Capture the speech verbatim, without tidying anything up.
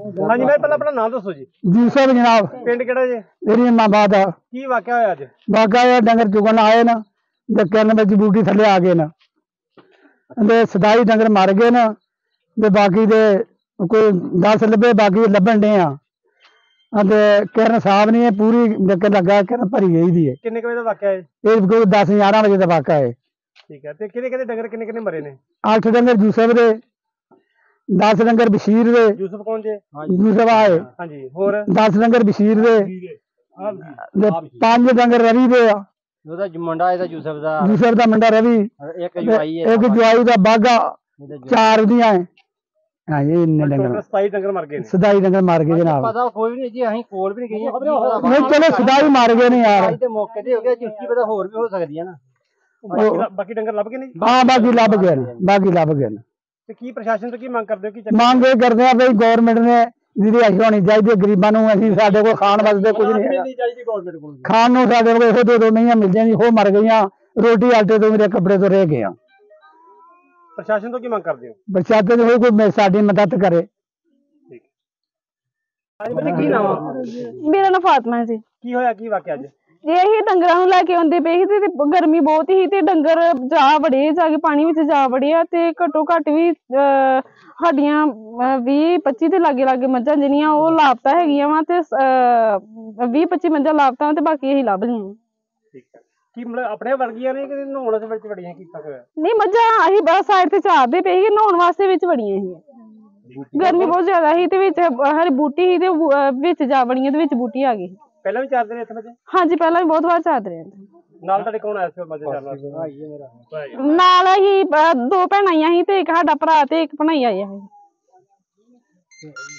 हाँ जी मैं पहले अपना नाम दसो जी। यूसुफ जनाब पिंड केड़ा जी? इमामाबाद आ। की वाकया होया अज? वाकया डंगर चुगन आए ना ते किरण विच बूटी थल्ले आ गए ना ते सताई डंगर मर गए ना ते बाकी दे कोई दस लब्भे बाकी लब्भन डे आ ते किरण साहब ने पूरी डंगर लगा किरण भरी गई दी है। किन्ने बजे दा वाकया है? ये कोई दस ग्यारह बजे का वाकया है। ठीक है ते किन्ने किन्ने डंगर किन्ने किन्ने मरे ने? अठ डंगर यूसुफ दे, दस डंगर बशीर दे। यूसुफ कौन जे? यूसुफ आए। हाँ जी होर? दस डंगर बशीर दे, पांच डंगर रवि दे आ। मुंडा है यूसुफ दा, यूसुफ दा मुंडा रवि, एक जवाई है, एक जवाई दा बागा, चार दियां है। हाँ ये इन्ने डंगर सताई डंगर मर गए। सताई डंगर मर गए जनाब। पता कोई नहीं जी, अहीं कोल भी नहीं गए। नहीं चलो सताई मार गए ने यार। ते मौके ते हो गया, जिसकी पता होर भी हो सकदी है ना। बाकी डंगर लभ गए नहीं? हाँ बाकी लभ गए ने, बाकी लभ गए ने। ते की प्रशासन तो की मांग करदे हो? की मांग ये करते हैं भाई गवर्नमेंट ने रिहाइश होनी चाहिए गरीबां नूं। असीं साडे कोल खाण वास्ते कुछ नहीं है, खाण नूं साडे कोल इहो दो दो महीने मिल जांदी, हो मर गईयां। रोटी आटे तो मेरे कपड़े तो रह गए। प्रशासन तो की मांग करदे हो? प्रशासन जो कोई साडी मदद करे। की नाम है? मेरा नाम फातिमा है जी। की होया की वाकया अज? यही डंगरां नूं लैके आउंदे पे ही ते गर्मी बहुत ही ते डंगर जा बड़े जाके पानी विच जा बड़े आ ते घट्टो घट्ट भी साडियां बीस पच्ची दे लागे लागे मज्झां जिहड़ियां ओह लापता हैगियां वा ते बीस पच्ची मज्झां लापता ते बाकी असीं लभ लईयां। ठीक है की मतलब अपने वर्गियां ने कि नहाउण दे विच बड़ियां कीता होया? नहीं मज्झां असीं बस साइड ते चारदे पे ही, नहाउण वास्ते विच बड़ियां ही। गर्मी बहुत ज्यादा ही ते विच हर बूटी ही ते विच जा बड़ियां ते विच बूटी आ गई। पहला भी चार दिन इत्थे मजे? हाँ जी पहला भी बहुत बार चारदे रहे। नाल तुहाडे कौन आया सी मजे चारन वास्ते? नाल ही दो भैणां आईयां ही ते इक साडा भरा ते इक भनाई आई ही।